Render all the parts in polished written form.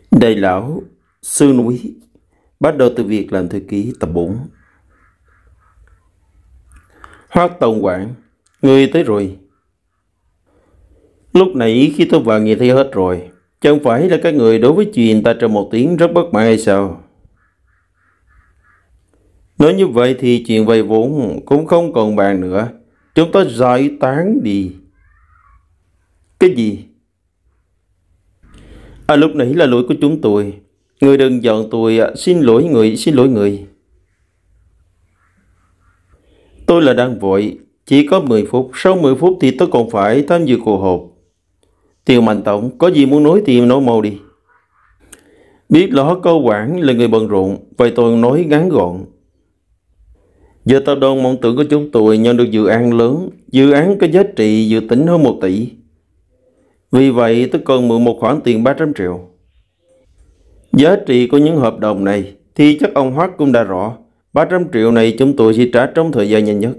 Đại lão Sư Núi bắt đầu từ việc làm thư ký tập 4. Hoác Tổng quản, người tới rồi. Lúc nãy khi tôi vào nghe thấy hết rồi. Chẳng phải là các người đối với chuyện ta trong một tiếng rất bất mãn hay sao? Nói như vậy thì chuyện vay vốn cũng không còn bàn nữa. Chúng ta giải tán đi. Cái gì? Lúc nãy là lỗi của chúng tôi. Người đừng giận tôi, xin lỗi người, xin lỗi người. Tôi là đang vội, chỉ có 10 phút, sau 10 phút thì tôi còn phải tham dự cuộc họp. Tiêu Mạnh Tổng, có gì muốn nói thì nói mau đi. Biết rõ cơ quản là người bận rộn, vậy tôi nói ngắn gọn. Giờ tập đoàn Mộng Tưởng của chúng tôi nhận được dự án lớn, dự án có giá trị dự tính hơn 1 tỷ. Vì vậy tôi cần mượn một khoản tiền 300 triệu. Giá trị của những hợp đồng này thì chắc ông Hoắc cũng đã rõ. 300 triệu này chúng tôi sẽ trả trong thời gian nhanh nhất.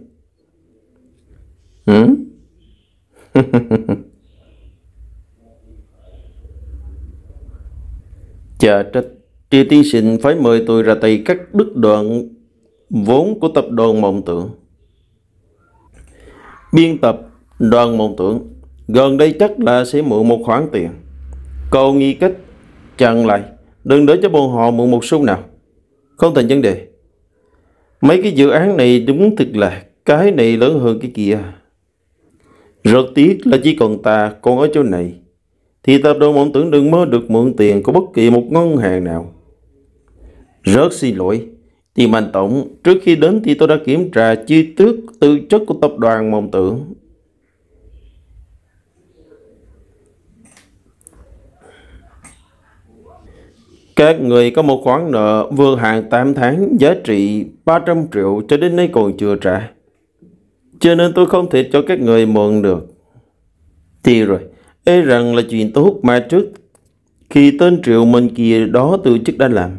Chà trách, Triệu tiên sinh phải mời tôi ra tay cắt đứt đoạn vốn của tập đoàn Mộng Tưởng. Biên tập đoàn Mộng Tưởng gần đây chắc là sẽ mượn một khoản tiền. Cậu nghĩ cách chặn lại, đừng để cho bọn họ mượn một xu nào. Không thành vấn đề. Mấy cái dự án này đúng thực là cái này lớn hơn cái kia. Rất tiếc là chỉ còn ta còn ở chỗ này, thì tập đoàn Mộng Tưởng đừng mơ được mượn tiền của bất kỳ một ngân hàng nào. Rất xin lỗi, Tiền Mạnh Tổng, trước khi đến thì tôi đã kiểm tra chi tiết tư chất của tập đoàn Mộng Tưởng. Các người có một khoản nợ vượt hạn 8 tháng giá trị 300 triệu cho đến nay còn chưa trả. Cho nên tôi không thể cho các người mượn được. Thì rồi, e rằng là chuyện tốt mà trước khi tên Triệu Minh kia đó từ chức đã làm.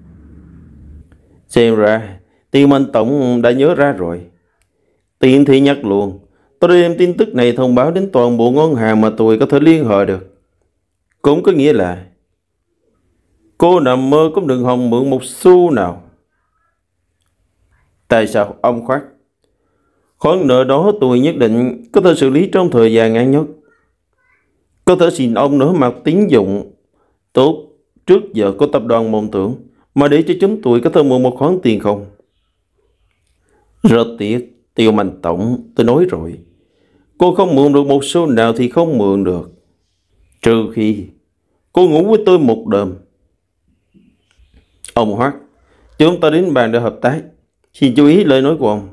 Xem ra, Tiêu Minh Tổng đã nhớ ra rồi. Tiện thị nhắc luôn, tôi đem tin tức này thông báo đến toàn bộ ngân hàng mà tôi có thể liên hệ được. Cũng có nghĩa là cô nằm mơ cũng đừng hòng mượn một xu nào. Tại sao ông Khoát? Khoản nợ đó tôi nhất định có thể xử lý trong thời gian ngắn nhất. Có thể xin ông nới mặt tín dụng tốt trước giờ của tập đoàn Mộng Tưởng mà để cho chúng tôi có thể mượn một khoản tiền không? Rất tiếc, Tiêu Mạnh Tổng, tôi nói rồi. Cô không mượn được một số nào thì không mượn được. Trừ khi cô ngủ với tôi một đêm. Ông Hoắc, chúng ta đến bàn để hợp tác. Xin chú ý lời nói của ông.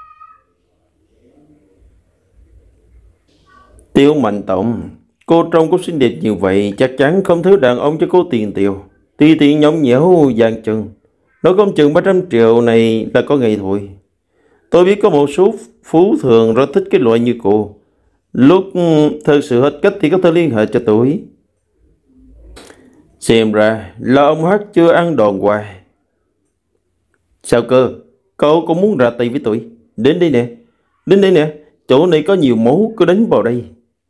Tiêu Mạnh Tổng, cô trông có xinh đẹp như vậy, chắc chắn không thiếu đàn ông cho cô tiền tiêu. Tùy tiện nhõng nhẽo dàn chân. Nói không chừng 300 triệu này là có ngày thôi. Tôi biết có một số phú thường rất thích cái loại như cô. Lúc thật sự hết cách thì có thể liên hệ cho tôi. Xem ra là ông Hát chưa ăn đòn hoài. Sao cơ? Cậu cũng muốn ra tay với tôi? Đến đây nè. Đến đây nè. Chỗ này có nhiều máu, cứ đánh vào đây.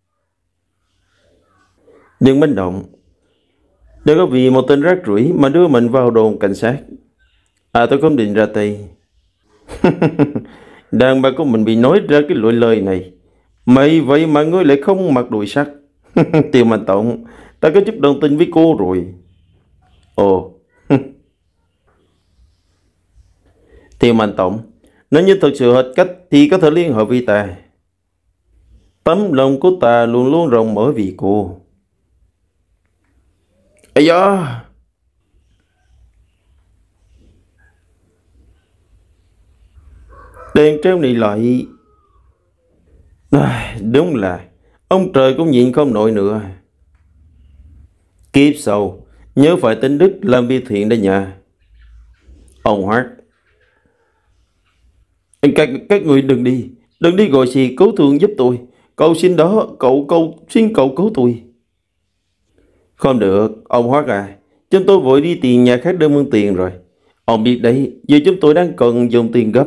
Đừng manh động. Đừng có vì một tên rác rưởi mà đưa mình vào đồn cảnh sát. Tôi không định ra tay. Đàn bà của mình bị nói ra cái loại lời này. Mày vậy mà ngươi lại không mặc đùi sắt. Tiêu Mạnh Tổng, ta có chút đồng tình với cô rồi. Ồ. Tiêu Mạnh Tổng, nếu như thực sự hết cách thì có thể liên hệ với ta. Tấm lòng của ta luôn luôn rộng mở vì cô. Ây da! Đèn treo này lại... đúng là ông trời cũng nhịn không nổi nữa. Kiếp sau nhớ phải tính đức làm việc thiện đây nha. Ông Hart, các người đừng đi. Đừng đi gọi gì cứu thương giúp tôi. Cậu xin đó, xin cậu cứu tôi. Không được, ông Hart à. Chúng tôi vội đi tìm nhà khác để mượn tiền rồi. Ông biết đấy, giờ chúng tôi đang cần dùng tiền gấp.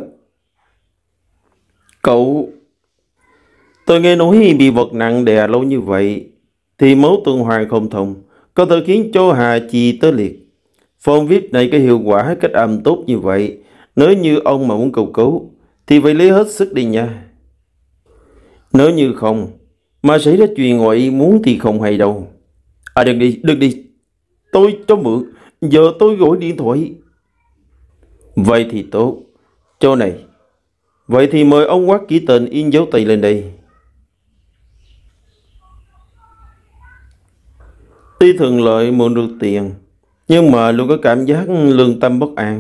Cậu... Tôi nghe nói bị vật nặng đè lâu như vậy thì máu tuần hoàn không thông, có thể khiến cho Hà Chi tê liệt. Phong VIP này có hiệu quả cách âm tốt như vậy, nếu như ông mà muốn cầu cứu thì phải lấy hết sức đi nha. Nếu như không mà xảy ra chuyện ngoại ý muốn thì không hay đâu. À đừng đi, tôi cho mượn, giờ tôi gọi điện thoại. Vậy thì tốt, chỗ này. Vậy thì mời ông Quách ký tên in dấu tay lên đây. Tuy thuận lợi mượn được tiền, nhưng mà luôn có cảm giác lương tâm bất an.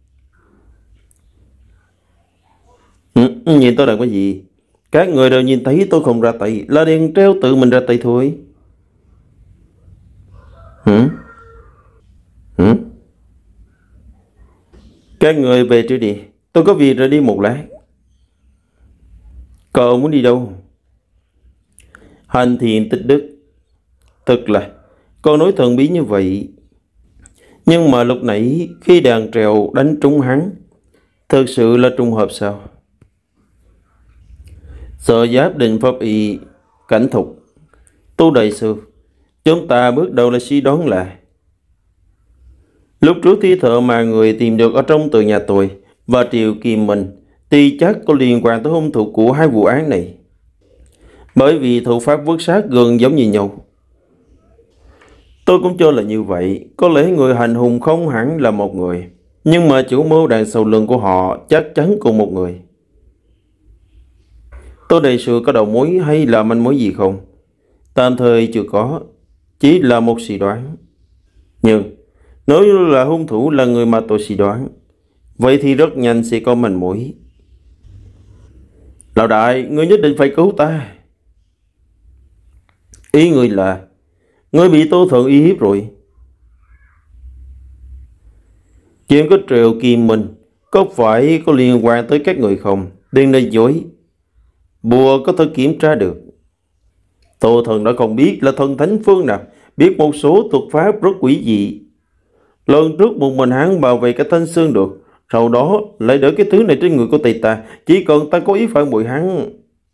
Nhìn tôi làm cái gì? Các người đều nhìn thấy tôi không ra tay, là đèn treo tự mình ra tay thôi. Hử? Hử? Các người về trước đi, tôi có việc rồi đi một lát. Cậu muốn đi đâu? Hành thiện tích đức. Thật là, con nói thần bí như vậy. Nhưng mà lúc nãy khi đàn trèo đánh trúng hắn, thật sự là trùng hợp sao? Sở giáp định pháp y cảnh thục. Tu đại sư, chúng ta bước đầu là suy đoán là lúc trước thi thể mà người tìm được ở trong tường nhà tôi và Triệu Kim Minh thì chắc có liên quan tới hung thủ của hai vụ án này. Bởi vì thủ pháp vứt xác gần giống như nhau. Tôi cũng cho là như vậy. Có lẽ người hành hung không hẳn là một người, nhưng mà chủ mưu đằng sau lưng của họ chắc chắn cùng một người. Tôi đề sự có đầu mối hay là manh mối gì không? Tạm thời chưa có, chỉ là một suy đoán. Nhưng nếu là hung thủ là người mà tôi suy đoán, vậy thì rất nhanh sẽ có manh mối. Lão đại, ngươi nhất định phải cứu ta. Ý ngươi là ngươi bị Tô Thượng uy hiếp rồi. Chuyện có Triệu Kim Minh có phải có liên quan tới các người không? Đừng nói dối. Bùa có thể kiểm tra được. Tô Thần đã không biết là thần thánh phương nào, biết một số thuật pháp rất quỷ dị. Lần trước một mình hắn bảo vệ cả Thanh Sơn được, sau đó lại đỡ cái thứ này trên người của thầy ta. Chỉ cần ta có ý phản bội hắn.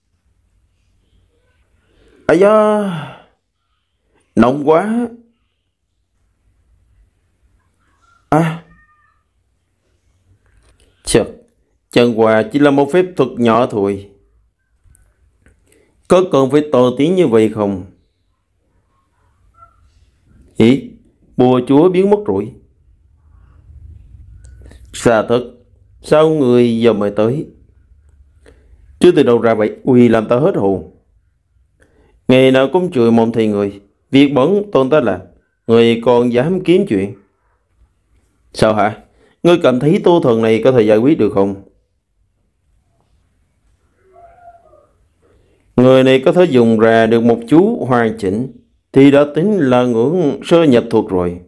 Ây da, nóng quá. À, chật, chẳng qua chỉ là một phép thuật nhỏ thôi. Có cần phải to tiếng như vậy không? Ý, bùa chúa biến mất rồi. Xa thật, sao người giờ mới tới? Chứ từ đâu ra vậy? Ui, làm ta hết hồn. Ngày nào cũng chửi mong thầy người. Việc bẩn tôn ta làm, người còn dám kiếm chuyện. Sao hả? Ngươi cảm thấy Tô Thần này có thể giải quyết được không? Người này có thể dùng ra được một chú hoàn chỉnh thì đã tính là ngưỡng sơ nhập thuộc rồi.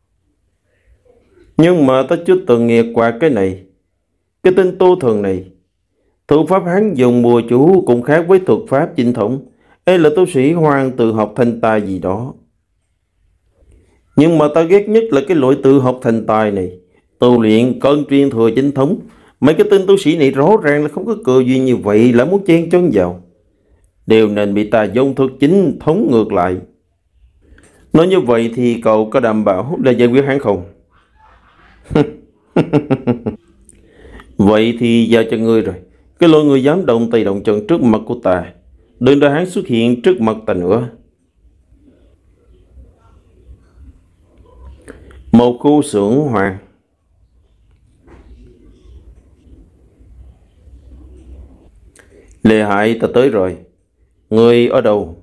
Nhưng mà ta chưa từng nghe qua cái này. Cái tên Tô Thần này, thủ pháp hắn dùng bùa chú cũng khác với thuật pháp chính thống. Hay là tu sĩ hoang tự học thành tài gì đó. Nhưng mà ta ghét nhất là cái loại tự học thành tài này. Tu luyện cần truyền thừa chính thống. Mấy cái tên tu sĩ này rõ ràng là không có cơ duyên như vậy, lại muốn chen chân vào. Đều nên bị ta dùng thuật chính thống ngược lại. Nói như vậy thì cậu có đảm bảo là giải quyết hắn không? Vậy thì giao cho ngươi rồi. Cái loại người dám động tay động chân trước mặt của ta, đừng để hắn xuất hiện trước mặt ta nữa. Một khu xưởng hoàng. Lệ hại ta tới rồi. Ngươi ở đâu?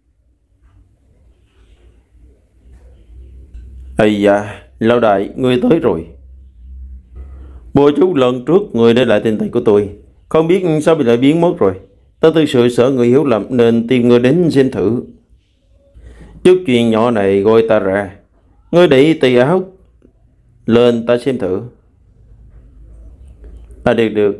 Ây da, lão đại, ngươi tới rồi. Bùa chú lần trước người để lại tên tay của tôi, không biết sao bị lại biến mất rồi. Ta thực sự sợ người hiểu lầm nên tìm người đến xem thử. Chút chuyện nhỏ này gọi ta ra. Ngươi để tay áo lên ta xem thử. À được.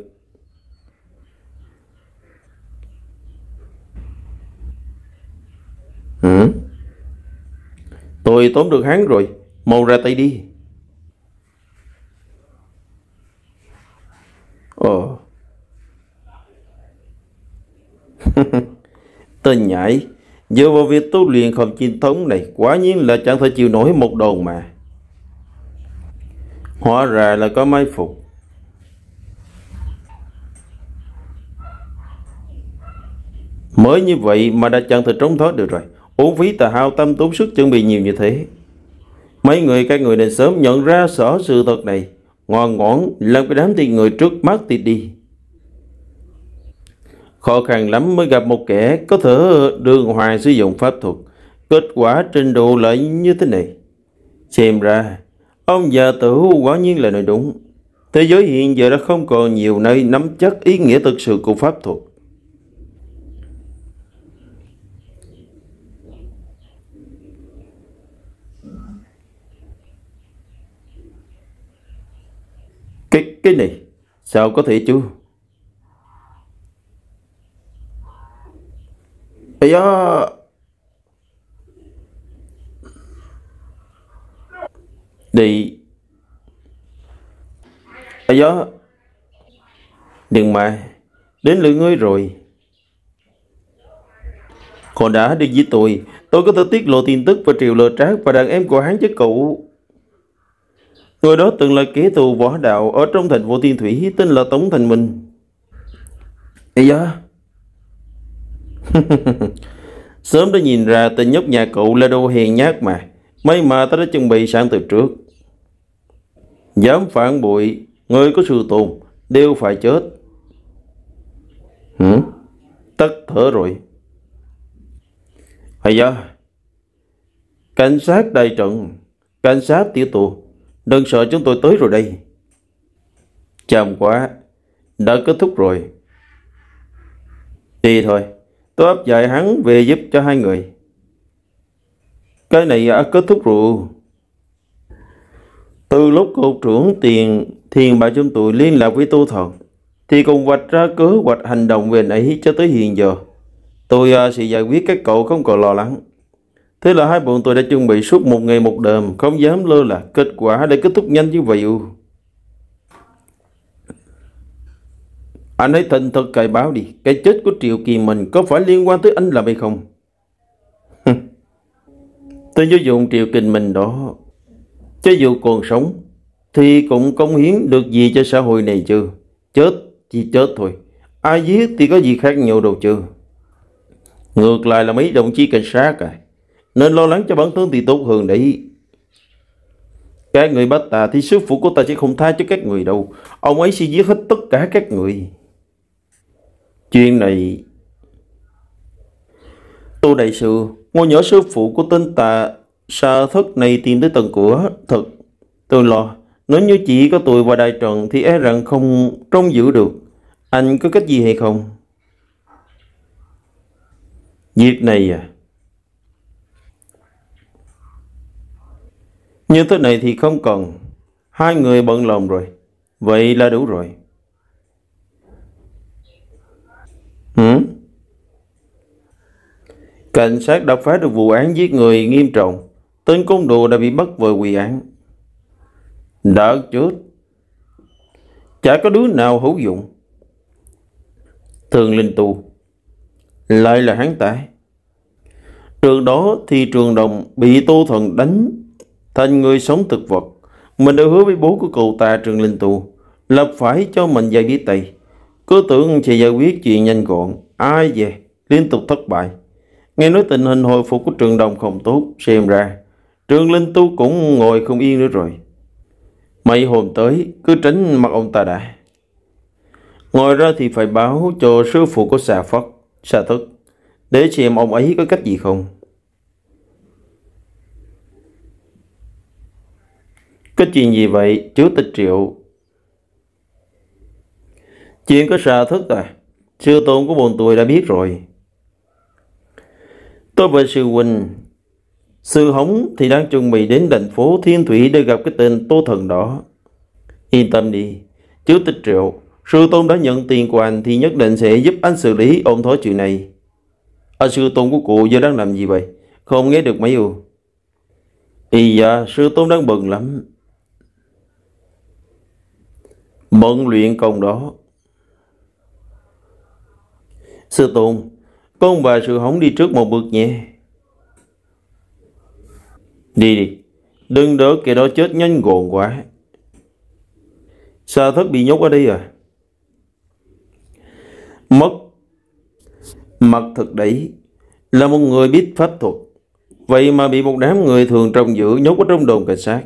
Ừ? Tôi tóm được hắn rồi. Mau ra tay đi. Ồ. Tên nhãi, Dựa vào việc tu luyện không chính thống này, quả nhiên là chẳng thể chịu nổi một đòn mà. Hóa ra là có mai phục. Mới như vậy mà đã chẳng thể trốn thoát được rồi. Uổng phí ta hao tâm tốn sức chuẩn bị nhiều như thế. Mấy người các người nên sớm nhận ra rõ sự thật này. Ngoan ngoãn làm cái đám tiền người trước mắt thì đi. Khó khăn lắm mới gặp một kẻ có thể đường hoàng sử dụng pháp thuật. Kết quả trình độ lại như thế này. Xem ra, ông già tử quả nhiên là nói đúng. Thế giới hiện giờ đã không còn nhiều nơi nắm chắc ý nghĩa thực sự của pháp thuật. Cái này, sao có thể chứ? Ây da, đi. Ây da, đừng mà, đến lượt ngươi rồi. Họ đã đi với tôi có thể tiết lộ tin tức và Triệu Lơ Trác và đàn em của hắn chứ cậu. Người đó từng là kẻ thù võ đạo ở trong thành phố Thiên Thủy, tên là Tống Thành Minh. Ây da, sớm đã nhìn ra tên nhóc nhà cậu là đồ hèn nhát mà. May mà ta đã chuẩn bị sẵn từ trước. Dám phản bội, người có sư tôn, đều phải chết. Hử? Tắt thở rồi. Ây da, cảnh sát đại trận, cảnh sát tiểu tù, đừng sợ chúng tôi tới rồi đây. Chậm quá, đã kết thúc rồi. Đi thôi, tôi áp giải hắn về giúp cho hai người. Cái này đã kết thúc rồi. Từ lúc cục trưởng thiền bảo chúng tôi liên lạc với Tô Thần, thì cùng vạch ra kế hoạch hành động về anh ấy cho tới hiện giờ. Tôi sẽ giải quyết các cậu không còn lo lắng. Thế là hai bọn tôi đã chuẩn bị suốt một ngày một đêm, không dám lơ là. Kết quả đã kết thúc nhanh như vậy. Anh hãy thành thật cài báo đi, cái chết của Triệu Kỳ mình có phải liên quan tới anh làm hay không? Tôi sử dụng Triệu Kỳ mình đó, cho dù còn sống thì cũng cống hiến được gì cho xã hội này chứ. Chết chỉ chết thôi, ai giết thì có gì khác nhau đâu chứ. Ngược lại là mấy đồng chí cảnh sát nên lo lắng cho bản thân thì tốt hơn đấy. Các người bắt ta thì sư phụ của ta sẽ không tha cho các người đâu. Ông ấy sẽ giết hết tất cả các người. Chuyện này, Tô đại sư, ngôi nhỏ sư phụ của tên tà sa thất này tìm tới tận cửa. Thật, tôi lo, nếu như chỉ có tôi và đại trần thì e rằng không trông giữ được. Anh có cách gì hay không? Việc này như thế này thì không cần. Hai người bận lòng rồi. Vậy là đủ rồi. Cảnh sát đã phá được vụ án giết người nghiêm trọng. Tên côn đồ đã bị bắt về quy án. Đã chết, chả có đứa nào hữu dụng. Thường Linh Tu lại là hắn ta. Trường đó thì Trường Đồng bị Tô Thần đánh thành người sống thực vật. Mình đã hứa với bố của cậu ta Trường Linh Tu là phải cho mình giải biết tay. Cứ tưởng chỉ giải quyết chuyện nhanh gọn, ai về liên tục thất bại. Nghe nói tình hình hồi phục của Trường Đồng không tốt, xem ra Trường Linh Tu cũng ngồi không yên nữa rồi. Mấy hôm tới cứ tránh mặt ông ta đã. Ngoài ra thì phải báo cho sư phụ của Xà Thất, để xem ông ấy có cách gì không. Cái chuyện gì vậy, Chủ tịch Triệu? Chuyện có Xà Thất sư tôn của bọn tôi đã biết rồi. Tôi và sư huynh, sư Hống thì đang chuẩn bị đến thành phố Thiên Thủy để gặp cái tên Tô Thần đó. Yên tâm đi, Chủ tịch Triệu, sư tôn đã nhận tiền của anh thì nhất định sẽ giúp anh xử lý ổn thỏa chuyện này. Sư tôn của cụ giờ đang làm gì vậy? Không nghe được mấy ưu. Ý dạ, sư tôn đang bận lắm. Bận luyện công đó. Sư tôn, Con và Sự Hỏng đi trước một bước nhé. Đi đi, đừng đỡ kẻ đó chết nhanh gọn quá. Sa Thất bị nhốt ở đây à? Mất mặt thật đấy, là một người biết pháp thuật, vậy mà bị một đám người thường trông giữ nhốt ở trong đồn cảnh sát.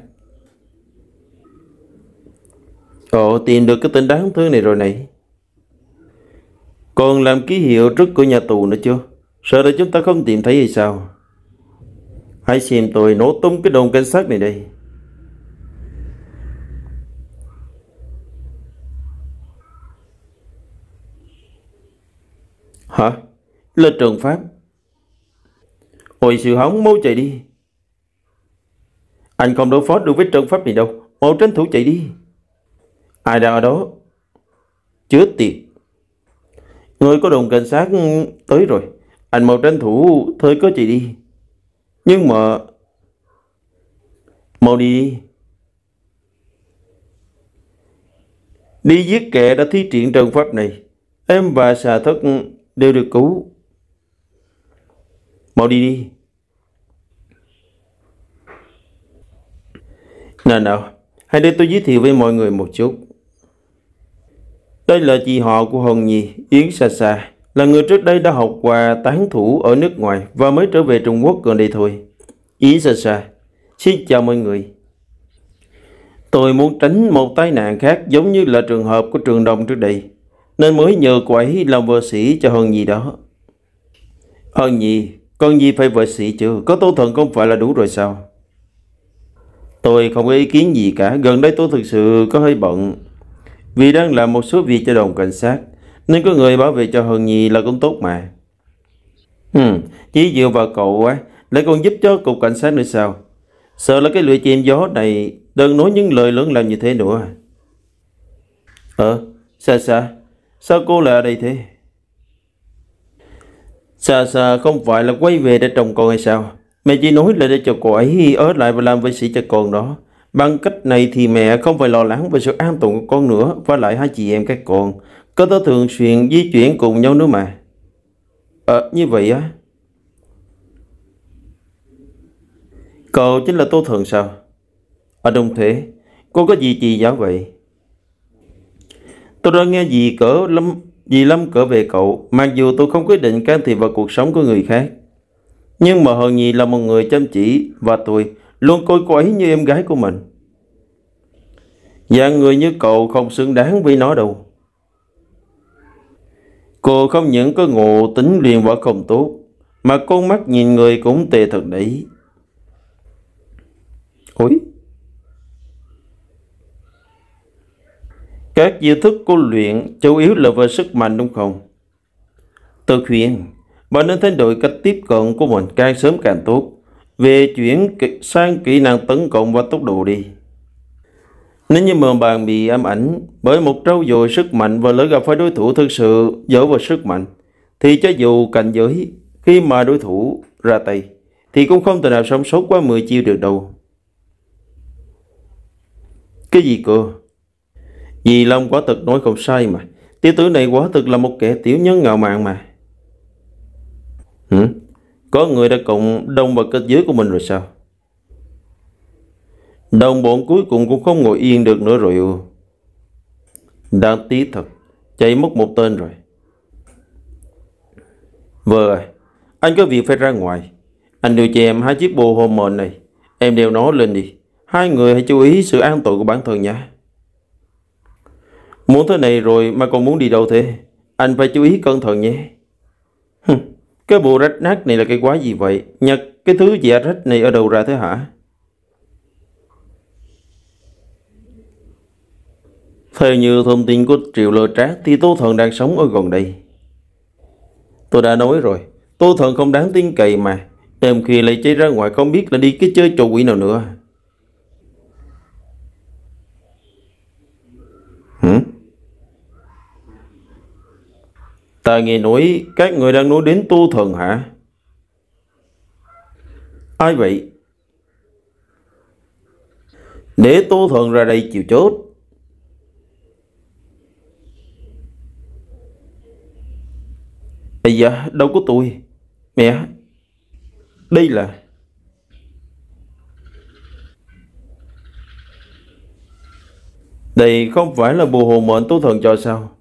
Họ tìm được cái tên đáng thương này rồi này. Còn làm ký hiệu trước cửa nhà tù nữa chưa? Sợ là chúng ta không tìm thấy hay sao? Hãy xem tôi nổ tung cái đồn cảnh sát này đây. Hả? Là Trần Pháp. Ôi Sự Hỏng, mau chạy đi. Anh không đối phó được với Trần Pháp này đâu. Mau tranh thủ chạy đi. Ai đang ở đó? Chứa tiệt. Người có đồn cảnh sát tới rồi. Anh mau tranh thủ thời cơ chạy đi. Nhưng mà... Mau đi. Đi giết kẻ đã thi triển trần pháp này. Em và Xà Thất đều được cứu. Mau đi đi. Nào, hãy để tôi giới thiệu với mọi người một chút. Đây là chị họ của Hồng Nhi, Yến Sa Sa, là người trước đây đã học qua tán thủ ở nước ngoài và mới trở về Trung Quốc gần đây thôi. Yến Sa Sa, xin chào mọi người. Tôi muốn tránh một tai nạn khác giống như là trường hợp của Trường Đồng trước đây, nên mới nhờ cô ấy làm vợ sĩ cho Hân Nhi đó. Hân Nhi, con Nhi phải vợ sĩ chứ, có Tô Thần không phải là đủ rồi sao? Tôi không có ý kiến gì cả, gần đây tôi thực sự có hơi bận, vì đang làm một số việc cho đồn cảnh sát, nên có người bảo vệ cho Hân Nhi là cũng tốt mà. Chỉ dựa vào cậu á, lại còn giúp cho cục cảnh sát nữa sao? Sợ là cái lưỡi chém gió này đừng nói những lời lớn làm như thế nữa. Sa Sa, sao cô lại ở đây thế? Sa Sa không phải là quay về để trông con hay sao? Mẹ chỉ nói là để cho cô ấy ở lại và làm vệ sĩ cho con đó. Bằng cách này thì mẹ không phải lo lắng về sự an toàn của con nữa. Và lại hai chị em các con có thể thường xuyên di chuyển cùng nhau nữa mà. Như vậy á? Cậu chính là Tô Thần sao? Đúng thế. Cô có gì chị giáo vậy? Tôi đã nghe gì lắm cỡ về cậu, mặc dù tôi không quyết định can thiệp vào cuộc sống của người khác. Nhưng mà Hân Nhi là một người chăm chỉ và tôi luôn coi cô ấy như em gái của mình. Dạng người như cậu không xứng đáng với nó đâu. Cô không những có ngộ tính luyện võ không tốt, mà con mắt nhìn người cũng tệ thật đấy. Ôi, các chiêu thức cô luyện chủ yếu là về sức mạnh đúng không? Tôi khuyên bạn nên thay đổi cách tiếp cận của mình càng sớm càng tốt, về sang kỹ năng tấn công và tốc độ đi. Nếu như mà bạn bị ám ảnh bởi một trau dồi sức mạnh và lỡ gặp phải đối thủ thực sự giỏi về sức mạnh, thì cho dù cảnh giới khi mà đối thủ ra tay thì cũng không thể nào sống sót qua 10 chiêu được đâu. Cái gì cơ? Dì Long quả thực nói không sai mà. Tiểu tử này quả thực là một kẻ tiểu nhân ngạo mạn mà. Có người đã cộng đồng vào kết giới của mình rồi sao? Đồng bọn cuối cùng cũng không ngồi yên được nữa rồi. Đáng tiếc thật, chạy mất một tên rồi. Vâng à, anh có việc phải ra ngoài. Anh đưa cho em 2 chiếc bồ hormone này. Em đeo nó lên đi. Hai người hãy chú ý sự an toàn của bản thân nhé. Muốn thế này rồi mà còn muốn đi đâu thế? Anh phải chú ý cẩn thận nhé. Cái bộ rách nát này là cái quái gì vậy? Nhặt cái thứ dạ rách này ở đâu ra thế hả? Theo như thông tin của Triệu Lơ Trác thì Tô Thần đang sống ở gần đây. Tôi đã nói rồi, Tô Thần không đáng tin cậy mà. Đêm khi lại chạy ra ngoài không biết là đi cái chơi trò quỷ nào nữa. Ta nghe nói các người đang nói đến Tô Thần hả? Ai vậy? Để Tô Thần ra đây chịu chết. Ây da, đâu có tôi. Mẹ, đây là... Đây không phải là bùa hộ mệnh Tô Thần cho sao?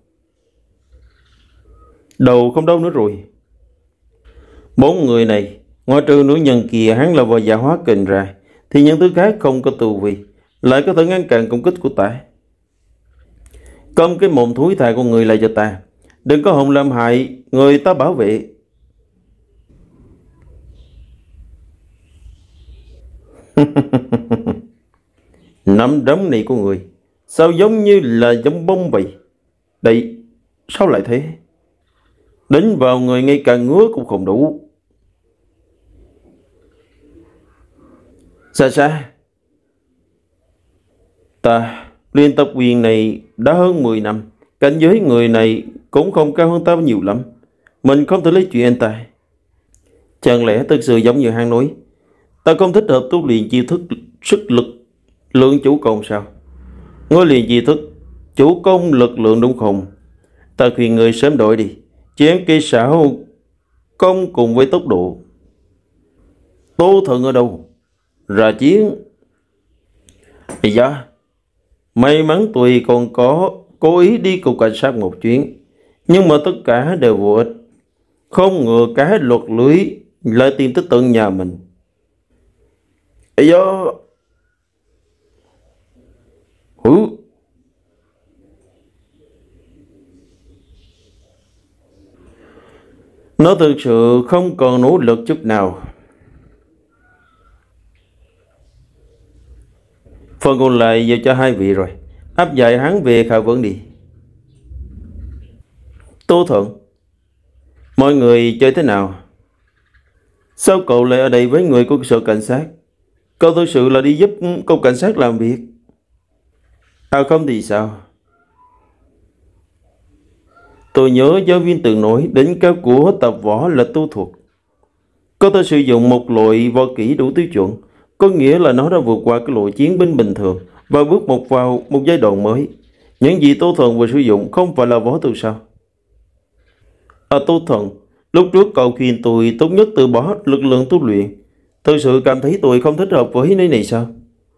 Đầu không đâu nữa rồi. Bốn người này, ngoài trừ nữ nhân kia hắn là vợ giả hóa kình ra, thì những thứ khác không có tu vi, lại có thể ngăn cản công kích của ta. Câm cái mồm thúi thại của người lại cho ta. Đừng có hòng làm hại người ta bảo vệ. Nắm đấm này của người sao giống như là giống bông vậy? Đây, sao lại thế? Đánh vào người ngay cả ngứa cũng không đủ. Xa xa, ta liên tập quyền này đã hơn 10 năm. Cảnh giới người này cũng không cao hơn ta nhiều lắm. Mình không thể lấy chuyện anh ta. Chẳng lẽ thực sự giống như hắn nói, ta không thích hợp tu luyện chiêu thức sức lực lượng chủ công sao? Ngôi liền chiêu thức chủ công lực lượng đúng không? Ta khuyên người sớm đổi đi. Chém cây xảo công cùng với tốc độ. Tô Thần ở đâu? Ra chiến. Bây giờ may mắn tôi còn có cố ý đi cục cảnh sát một chuyến, nhưng mà tất cả đều vô ích. Không ngờ cá lọt lưới lại tìm tới tận nhà mình. Bây giờ nó thực sự không còn nỗ lực chút nào. Phần còn lại giờ cho hai vị rồi. Áp giải hắn về khảo vấn đi. Tô Thuận, mọi người chơi thế nào? Sao cậu lại ở đây với người của sở cảnh sát? Cậu thực sự là đi giúp cục cảnh sát làm việc? À không thì sao? Tôi nhớ giáo viên từng nói đỉnh cao của tập võ là tu thuật. Có thể sử dụng một loại võ kỹ đủ tiêu chuẩn, có nghĩa là nó đã vượt qua cái loại chiến binh bình thường và bước vào một giai đoạn mới. Những gì Tô Thần vừa sử dụng không phải là võ thuật sao? À Tô Thần, lúc trước cậu khuyên tôi tốt nhất từ bỏ lực lượng tu luyện. Thực sự cảm thấy tôi không thích hợp với nơi này sao?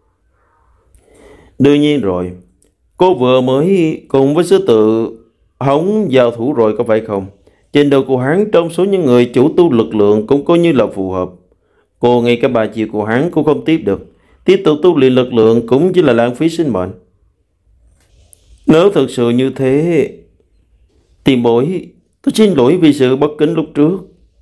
Đương nhiên rồi. Cô vừa mới cùng với sư tự hống giao thủ rồi có phải không? Trình độ của hắn trong số những người chủ tu lực lượng cũng coi như là phù hợp. Cô ngay cả bà chiều của hắn cũng không tiếp được. Tiếp tục tu luyện lực lượng cũng chỉ là lãng phí sinh mệnh. Nếu thật sự như thế, tiền bối, tôi xin lỗi vì sự bất kính lúc trước.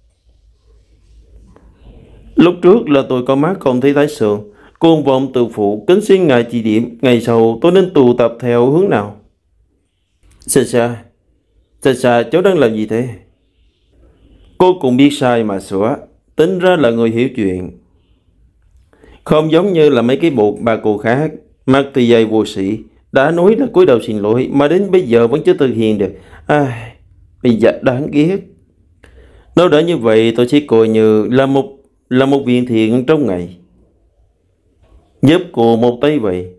Lúc trước là tôi có mắt không thấy thái sườn, cuồng vọng tự phụ, kính xin ngài chỉ điểm. Ngày sau tôi nên tụ tập theo hướng nào? Xa xa, cháu đang làm gì thế? Cô cũng biết sai mà sửa. Tính ra là người hiểu chuyện. Không giống như là mấy cái bộ bà cô khác, mặt thì dày vô sĩ, đã nói là cúi đầu xin lỗi mà đến bây giờ vẫn chưa thực hiện được. Bây giờ đáng ghét. Nếu đã như vậy tôi sẽ coi như là một viên thiện trong ngày, giúp cô một tay vậy.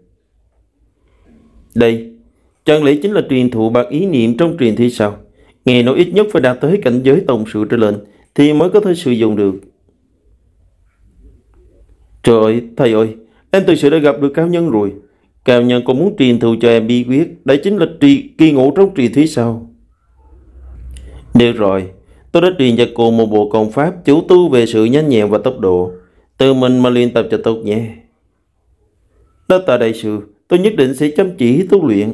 Đây chẳng lẽ chính là truyền thụ bạc ý niệm trong truyền thi sao? Nghe nói ít nhất phải đạt tới cảnh giới tổng sự trở lên thì mới có thể sử dụng được. Trời ơi, thầy ơi, em thực sự đã gặp được cao nhân rồi. Cao nhân còn muốn truyền thụ cho em bí quyết, đấy chính là kỳ ngộ trong truyền thuyết sao? Được rồi, tôi đã truyền cho cô một bộ công pháp chủ tu về sự nhanh nhẹn và tốc độ. Tự mình mà luyện tập cho tốt nhé. Đó tạ đại sư, tôi nhất định sẽ chăm chỉ tu luyện.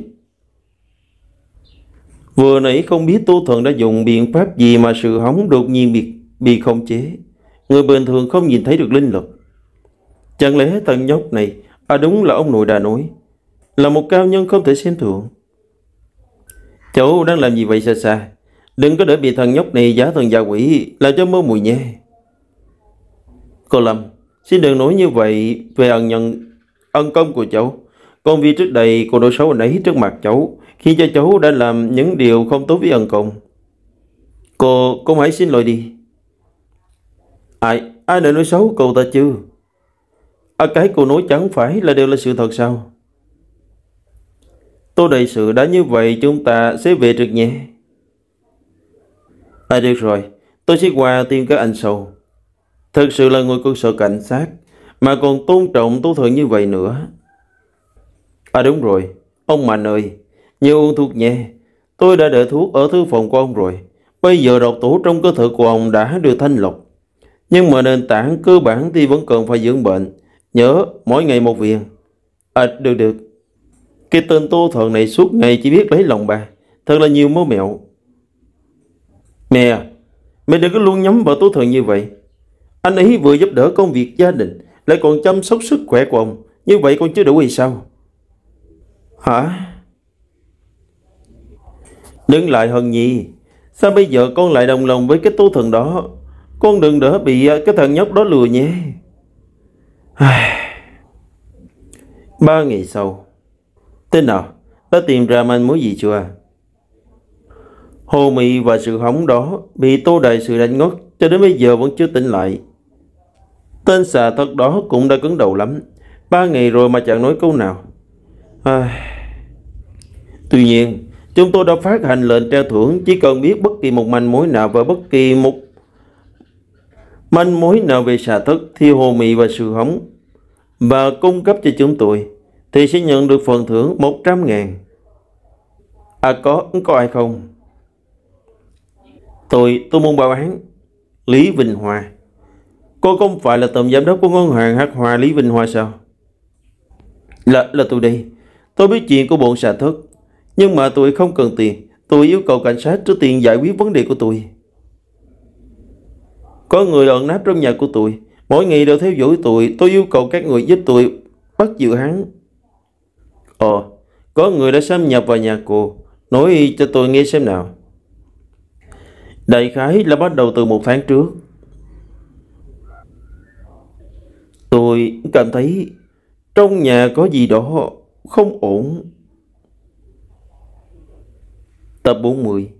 Vừa nãy không biết Tô Thần đã dùng biện pháp gì mà sự hóng đột nhiên bị khống chế. Người bình thường không nhìn thấy được linh lực. Chẳng lẽ thằng nhóc này, đúng là ông nội đã nói, là một cao nhân không thể xem thường. Cháu đang làm gì vậy xa xa? Đừng có để bị thằng nhóc này giả thần giả quỷ làm cho mơ mùi nhé. Cô Lâm, xin đừng nói như vậy về ân công của cháu. Còn vì trước đây cô đối xấu anh ấy trước mặt cháu, khi cho cháu đã làm những điều không tốt với ân công. Cô hãy xin lỗi đi. Ai đã nói xấu cô ta chứ? Cái cô nói chẳng phải là đều là sự thật sao? Tô đại sự đã như vậy chúng ta sẽ về trực nhé. Được rồi, tôi sẽ qua tìm các anh sau. Thật sự là người của sở cảnh sát mà còn tôn trọng Tố Thần như vậy nữa. Đúng rồi, ông Mạnh ơi, nhớ uống thuốc nhé. Tôi đã đợi thuốc ở thư phòng của ông rồi. Bây giờ độc tố trong cơ thể của ông đã được thanh lọc. Nhưng mà nền tảng cơ bản thì vẫn cần phải dưỡng bệnh. Nhớ mỗi ngày một viên. Được được. Cái tên Tô Thần này suốt ngày chỉ biết lấy lòng bà. Thật là nhiều mớ mẹo. Mẹ, mẹ đừng có luôn nhắm vào Tố Thần như vậy. Anh ấy vừa giúp đỡ công việc gia đình, lại còn chăm sóc sức khỏe của ông. Như vậy còn chưa đủ hay sao? Hả? Đừng lại Hân Nhi. Sao bây giờ con lại đồng lòng với cái Tố Thần đó? Con đừng để bị cái thằng nhóc đó lừa nhé. 3 ngày sau. Thế nào? Đã tìm ra manh mối gì chưa? Hồ Mị và sự hỏng đó bị Tô Đại Sự đánh ngất, cho đến bây giờ vẫn chưa tỉnh lại. Tên xà thật đó cũng đã cứng đầu lắm. 3 ngày rồi mà chẳng nói câu nào. Tuy nhiên, chúng tôi đã phát hành lệnh treo thưởng. Chỉ cần biết bất kỳ một manh mối nào và bất kỳ một manh mối nào về xà thất, thì Hồ Mị và sự hỏng và cung cấp cho chúng tôi, thì sẽ nhận được phần thưởng 100.000. Có ai không? Tôi muốn báo án Lý Vinh Hoa. Cô không phải là tổng giám đốc của ngân hàng Hắc Hoa Lý Vinh Hoa sao? Là tôi đây. Tôi biết chuyện của bọn xà thất, nhưng mà tôi không cần tiền. Tôi yêu cầu cảnh sát trước tiên giải quyết vấn đề của tôi. Có người ẩn núp trong nhà của tôi, mỗi ngày đều theo dõi tôi. Tôi yêu cầu các người giúp tôi bắt giữ hắn. Có người đã xâm nhập vào nhà cô. Nói cho tôi nghe xem nào. Đại khái là bắt đầu từ 1 tháng trước. Tôi cảm thấy trong nhà có gì đó không ổn. Tập 40.